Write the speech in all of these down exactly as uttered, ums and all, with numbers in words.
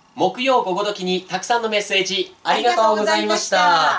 木曜午後時にたくさんのメッセージありがとうございました。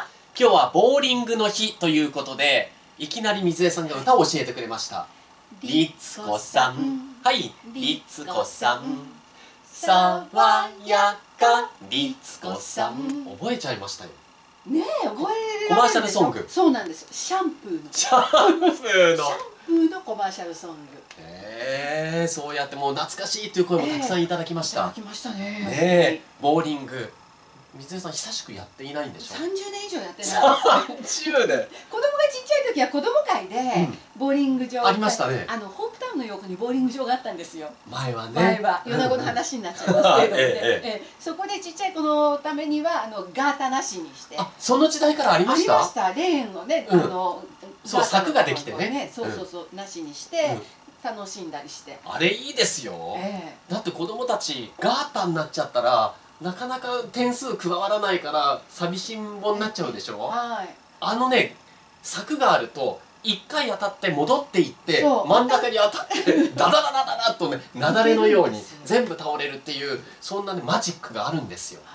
今日はボーリングの日ということで、いきなり水江さんが歌を教えてくれました。律子さん、はい、律子さん、爽やか律子さん、覚えちゃいましたよ。 ねえ、覚えコマーシャルソング。 そうなんです。シャンプーのシャンプーのシャンプーのコマーシャルソング。 ええ、そうやってもう懐かしいという声もたくさんいただきました。 いただきましたね。 ねえ、ボーリング。水江さん久しくやっていないんでしょ。 さんじゅうねん以上やってない。 さんじゅうねん。子供がちっちゃい時は子供会でボーリング場ありましたね。 あのホープタウンの横にボーリング場があったんですよ。 前はね。 前は米子の話になっちゃいますけれどもね。そこでちっちゃい子のためにはあのガータなしにして。 あ、その時代からありました。 ありました。レーンをね、あのそう柵ができてね。 そうそうそうなしにして楽しんだりして。 あれいいですよ。だって子供たちガータになっちゃったら。なかなか点数加わらないから寂しんぼになっちゃうでしょ。はい、あのね柵があるといっかい当たって戻っていって真ん中に当たってダダダダダダッとね雪崩のように全部倒れるっていうそんなねマジックがあるんですよ。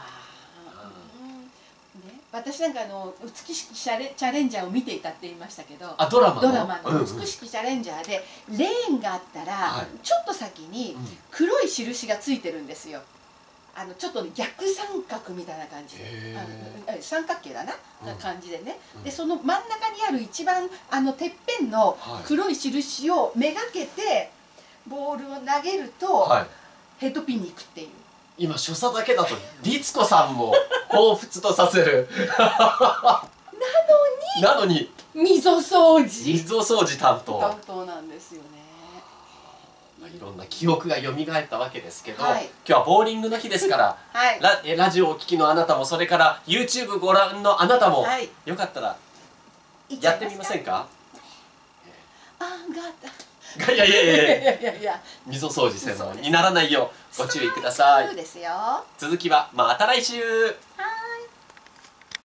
私なんかあの美しきチャレチャレンジャーを見ていたって言いましたけど、 あドラマドラマの美しきチャレンジャーでレーンがあったらちょっと先に黒い印がついてるんですよ。あのちょっと逆三角みたいな感じで、あの三角形だな、うん、感じでね、うん、でその真ん中にある一番あのてっぺんの黒い印をめがけてボールを投げると、はい、ヘッドピンに行くっていう。 今所作だけだと律子さんも彷彿とさせるなのになのに溝掃除溝掃除担当担当なんですよね。 いろんな記憶が蘇ったわけですけど、はい、今日はボーリングの日ですから、はい、ラ, ラジオをお聞きのあなたもそれから YouTube ご覧のあなたも、はい、よかったらやってみませんか。 あーガータいやいやいやいやいや溝掃除専門にならないようご注意ください。 そうですよ。 続きはまた来週。 はい。